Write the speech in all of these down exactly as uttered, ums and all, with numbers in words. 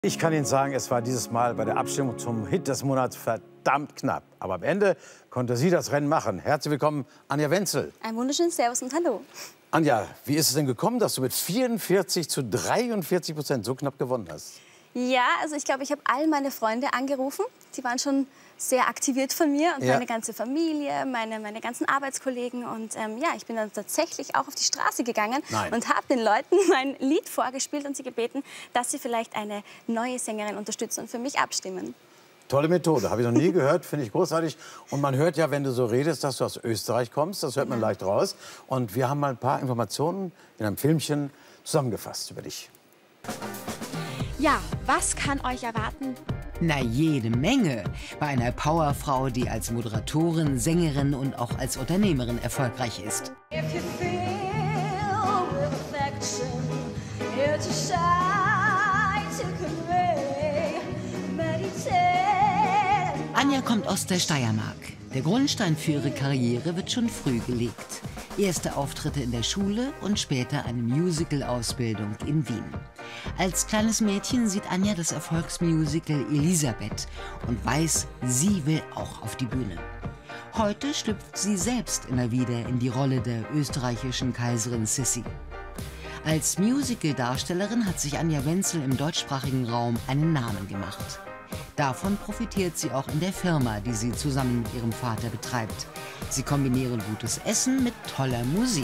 Ich kann Ihnen sagen, es war dieses Mal bei der Abstimmung zum Hit des Monats verdammt knapp. Aber am Ende konnte sie das Rennen machen. Herzlich willkommen, Anja Wenzel. Ein wunderschönes Servus und Hallo. Anja, wie ist es denn gekommen, dass du mit vierundvierzig zu dreiundvierzig Prozent so knapp gewonnen hast? Ja, also ich glaube, ich habe all meine Freunde angerufen. Die waren schon sehr aktiviert von mir und ja. meine ganze Familie, meine, meine ganzen Arbeitskollegen. Und ähm, ja, ich bin dann tatsächlich auch auf die Straße gegangen Nein. und habe den Leuten mein Lied vorgespielt und sie gebeten, dass sie vielleicht eine neue Sängerin unterstützen und für mich abstimmen. Tolle Methode, habe ich noch nie gehört, finde ich großartig. Und man hört ja, wenn du so redest, dass du aus Österreich kommst, das hört man Genau. leicht raus. Und wir haben mal ein paar Informationen in einem Filmchen zusammengefasst über dich. Ja, was kann euch erwarten? Na, jede Menge. Bei einer Powerfrau, die als Moderatorin, Sängerin und auch als Unternehmerin erfolgreich ist. Anja kommt aus der Steiermark. Der Grundstein für ihre Karriere wird schon früh gelegt. Erste Auftritte in der Schule und später eine Musical-Ausbildung in Wien. Als kleines Mädchen sieht Anja das Erfolgsmusical Elisabeth und weiß, sie will auch auf die Bühne. Heute schlüpft sie selbst immer wieder in die Rolle der österreichischen Kaiserin Sissi. Als Musical-Darstellerin hat sich Anja Wenzel im deutschsprachigen Raum einen Namen gemacht. Davon profitiert sie auch in der Firma, die sie zusammen mit ihrem Vater betreibt. Sie kombinieren gutes Essen mit toller Musik.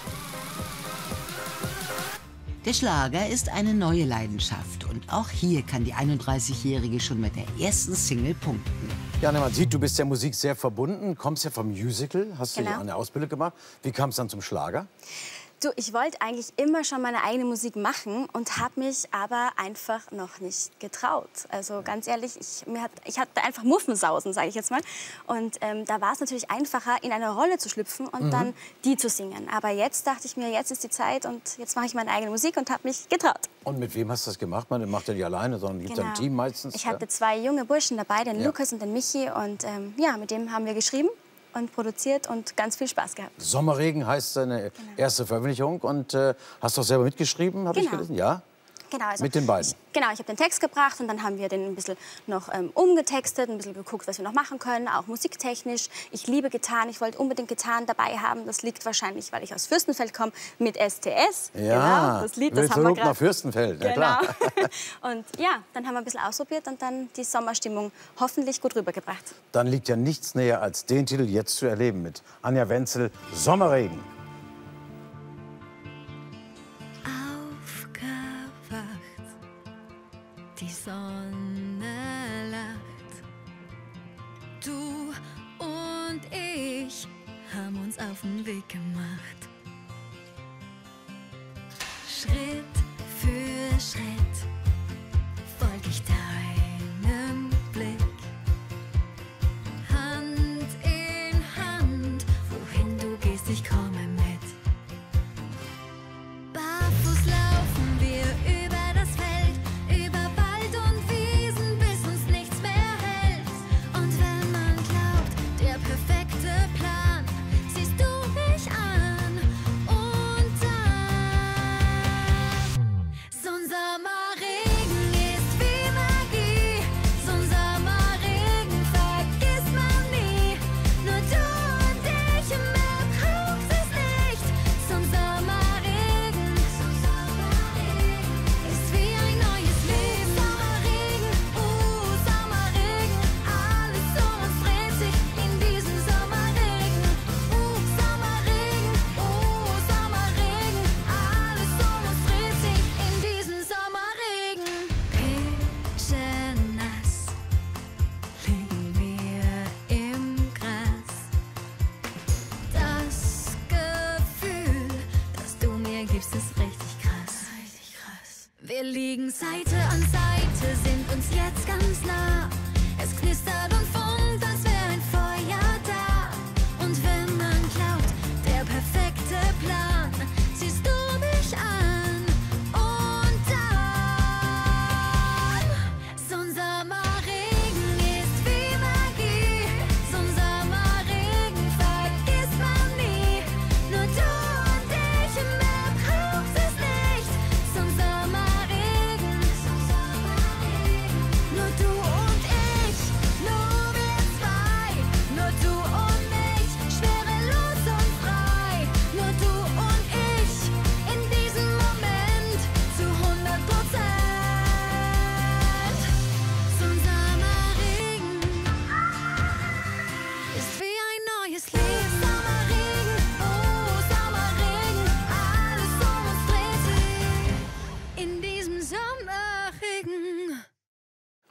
Der Schlager ist eine neue Leidenschaft und auch hier kann die einunddreißigjährige schon mit der ersten Single punkten. Ja, man sieht, du bist der Musik sehr verbunden, kommst ja vom Musical, hast Genau. du eine Ausbildung gemacht. Wie kam es dann zum Schlager? Du, ich wollte eigentlich immer schon meine eigene Musik machen und habe mich aber einfach noch nicht getraut. Also ganz ehrlich, ich, mir hat, ich hatte einfach Muffensausen, sage ich jetzt mal. Und ähm, da war es natürlich einfacher, in eine Rolle zu schlüpfen und mhm. dann die zu singen. Aber jetzt dachte ich mir, jetzt ist die Zeit und jetzt mache ich meine eigene Musik und habe mich getraut. Und mit wem hast du das gemacht? Man macht ja nicht alleine, sondern gibt es Genau. ein Team meistens. Ich hatte zwei junge Burschen dabei, den Ja. Lukas und den Michi. Und ähm, ja, mit dem haben wir geschrieben und produziert und ganz viel Spaß gehabt. Sommerregen heißt seine Genau. erste Veröffentlichung und äh, hast du auch selber mitgeschrieben, habe ich Genau. gelesen? Ja? Genau, also Mit den beiden? Ich, genau, ich habe den Text gebracht und dann haben wir den ein bisschen noch ähm, umgetextet, ein bisschen geguckt, was wir noch machen können, auch musiktechnisch. Ich liebe Gitarren, ich wollte unbedingt Gitarren dabei haben. Das liegt wahrscheinlich, weil ich aus Fürstenfeld komme, mit S T S. Ja, genau, das Lied, das haben wir Verlobt gerade. nach Fürstenfeld, ja Genau. klar. Und ja, dann haben wir ein bisschen ausprobiert und dann die Sommerstimmung hoffentlich gut rübergebracht. Dann liegt ja nichts näher, als den Titel jetzt zu erleben mit Anja Wenzel, Sommerregen. Die Sonne lacht. Du und ich haben uns auf den Weg gemacht. Schritt für Schritt folg ich deinem Blick. Hand in Hand, wohin du gehst, ich komme mit. Barfuß laufen wir über das Feld, über Wald und Wiesen, bis uns nichts mehr hält. Und wenn man glaubt, der perfekte Plan, siehst du mich an und dann. So ein Sommerregen ist wie Magie, so ein Sommerregen vergisst man nie. Nur du und ich, mehr braucht es nicht. So ein Sommerregen, so ein Sommerregen ist wie ein neues Leben. Sommerregen, uh, Sommerregen, alles um uns dreht sich in diesem Sommerregen. Uh, Sommerregen, uh, Sommerregen, alles um uns dreht sich in diesem Sommerregen. Pitschenass liegen wir im Gras. Das Gefühl, das du mir gibst, ist richtig krass. Richtig krass. Wir liegen Seite an Seite, sind uns jetzt ganz nah. Es knistert und funkt, als wäre ein Feuer da. Und wenn man glaubt, der perfekte Plan, siehst du mich an und dann. So ein Sommerregen ist wie Magie, so ein Sommerregen vergisst man nie. Nur du und ich, mehr braucht es nicht. So ein Sommerregen, so ein Sommerregen.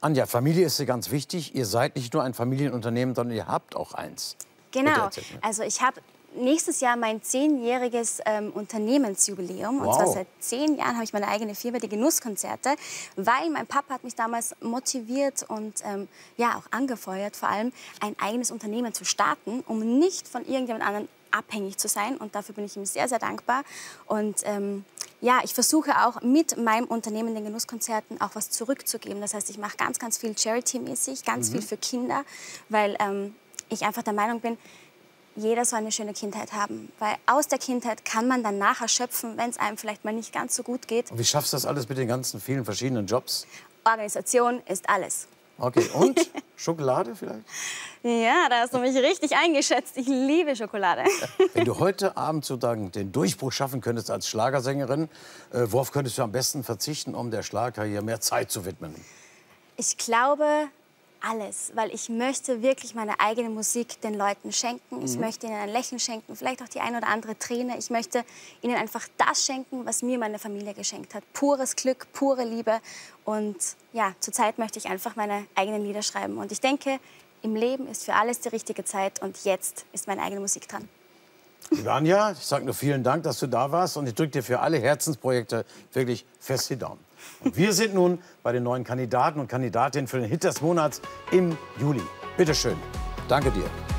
Anja, Familie ist dir ganz wichtig. Ihr seid nicht nur ein Familienunternehmen, sondern ihr habt auch eins. Genau. Also ich habe nächstes Jahr mein zehnjähriges ähm, Unternehmensjubiläum. Wow. Und zwar seit zehn Jahren habe ich meine eigene Firma, die Genusskonzerte, weil mein Papa hat mich damals motiviert und ähm, ja auch angefeuert, vor allem ein eigenes Unternehmen zu starten, um nicht von irgendjemand anderem abhängig zu sein. Und dafür bin ich ihm sehr, sehr dankbar. Und ähm, ja, ich versuche auch mit meinem Unternehmen, den Genusskonzerten, auch was zurückzugeben. Das heißt, ich mache ganz, ganz viel Charity-mäßig, ganz Mhm. viel für Kinder, weil ähm, ich einfach der Meinung bin, jeder soll eine schöne Kindheit haben. Weil aus der Kindheit kann man dann nachher schöpfen, wenn es einem vielleicht mal nicht ganz so gut geht. Und wie schaffst du das alles mit den ganzen vielen verschiedenen Jobs? Organisation ist alles. Okay, und Schokolade vielleicht? Ja, da hast du mich richtig eingeschätzt. Ich liebe Schokolade. Wenn du heute Abend sozusagen den Durchbruch schaffen könntest als Schlagersängerin, äh, worauf könntest du am besten verzichten, um der Schlagerkarriere mehr Zeit zu widmen? Ich glaube, alles, weil ich möchte wirklich meine eigene Musik den Leuten schenken. Ich Mhm. möchte ihnen ein Lächeln schenken, vielleicht auch die ein oder andere Träne. Ich möchte ihnen einfach das schenken, was mir meine Familie geschenkt hat. Pures Glück, pure Liebe. Und ja, zurzeit möchte ich einfach meine eigenen Lieder schreiben. Und ich denke, im Leben ist für alles die richtige Zeit. Und jetzt ist meine eigene Musik dran. Liebe Anja, ich sage nur vielen Dank, dass du da warst. Und ich drücke dir für alle Herzensprojekte wirklich fest die Daumen. Und wir sind nun bei den neuen Kandidaten und Kandidatinnen für den Hit des Monats im Juli. Bitte schön. Danke dir.